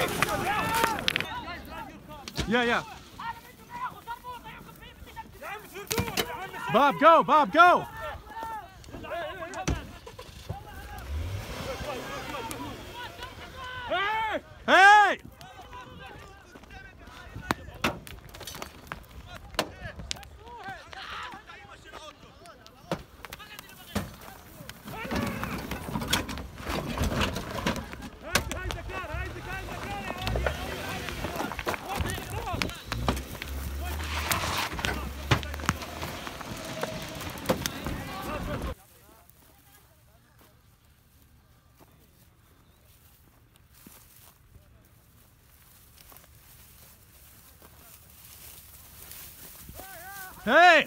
Yeah. Bob, go! Bob, go! Hey! Hey!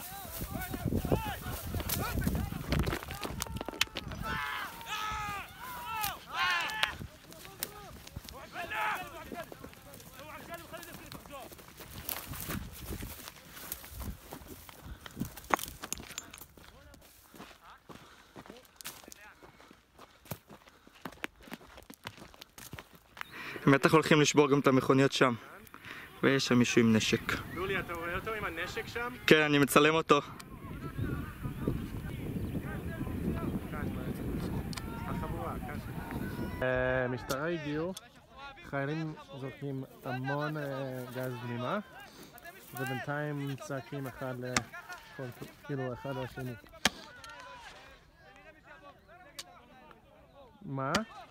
הם בטח הולכים לשבור גם את המכוניות שם. ויש שם מישהו עם נשק. לולי, אתה רואה אותו עם הנשק שם? כן, אני מצלם אותו. משטרה הגיעו, חיילים זורקים המון גז בלימה ובינתיים צעקים אחד על השני. מה?